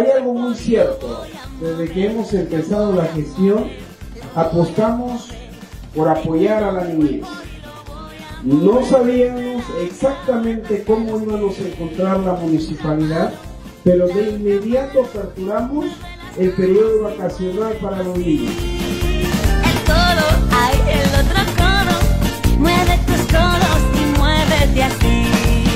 hay algo muy cierto. Desde que hemos empezado la gestión, apostamos por apoyar a la niñez. No sabíamos exactamente cómo íbamos a encontrar la municipalidad, pero de inmediato aperturamos el periodo vacacional para los niños. El codo, ay, el otro codo, mueve tus codos y muévete así.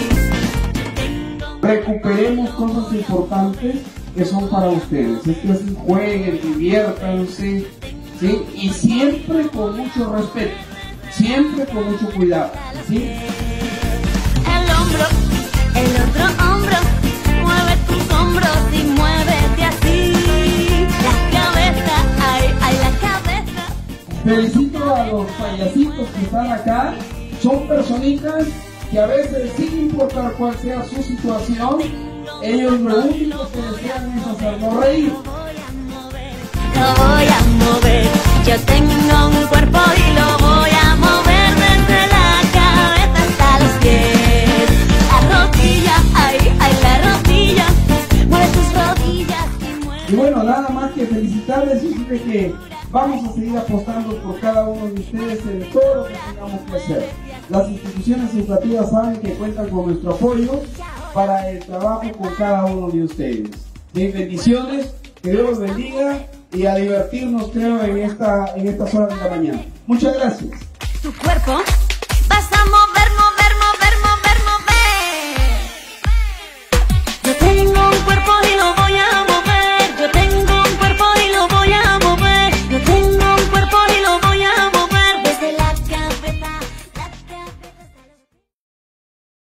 Recuperemos cosas importantes que son para ustedes. Es que así jueguen, diviértanse, ¿sí? Y siempre con mucho respeto, siempre con mucho cuidado, ¿sí? El hombro, el otro hombro, mueve tus hombros y muévete así. La cabeza, ay, ay, la cabeza. Felicito a los payasitos que están acá. Son personitas que a veces, sin importar cuál sea su situación, ellos lo único que desean es hacernos reír. Lo voy a mover, yo tengo un cuerpo y lo voy a mover desde la cabeza hasta los pies. La rodilla, ay, ay, la rodilla, mueve tus rodillas y mueve. Y bueno, nada más que felicitarles y decirles que vamos a seguir apostando por cada uno de ustedes en todo lo que tengamos que hacer. Las instituciones educativas saben que cuentan con nuestro apoyo para el trabajo con cada uno de ustedes. Mis bendiciones, que Dios los bendiga y a divertirnos, creo, en estas horas de la mañana. Muchas gracias. Tu cuerpo.